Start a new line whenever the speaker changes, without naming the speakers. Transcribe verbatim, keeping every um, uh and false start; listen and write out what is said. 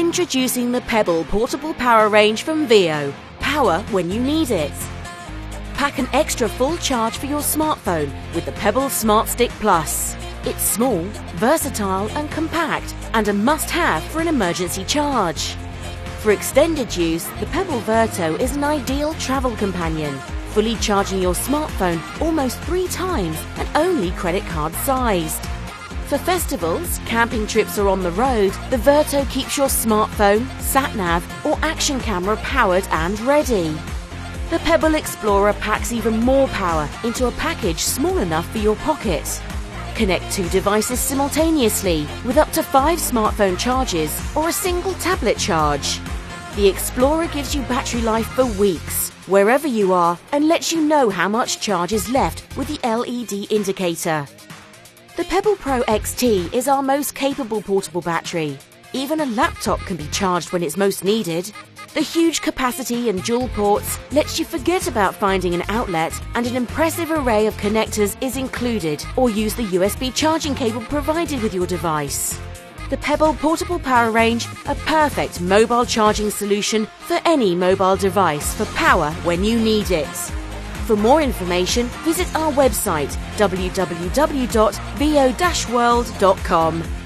Introducing the Pebble Portable Power Range from Veho. Power when you need it. Pack an extra full charge for your smartphone with the Pebble Smart Stick Plus. It's small, versatile and compact, and a must-have for an emergency charge. For extended use, the Pebble Verto is an ideal travel companion, fully charging your smartphone almost three times and only credit card sized. For festivals, camping trips or on the road, the Verto keeps your smartphone, sat-nav or action camera powered and ready. The Pebble Explorer packs even more power into a package small enough for your pocket. Connect two devices simultaneously with up to five smartphone charges or a single tablet charge. The Explorer gives you battery life for weeks, wherever you are, and lets you know how much charge is left with the L E D indicator. The Pebble Pro X T is our most capable portable battery. Even a laptop can be charged when it's most needed. The huge capacity and dual ports lets you forget about finding an outlet, and an impressive array of connectors is included, or use the U S B charging cable provided with your device. The Pebble Portable Power Range, a perfect mobile charging solution for any mobile device for power when you need it. For more information, visit our website w w w dot veho dash world dot com.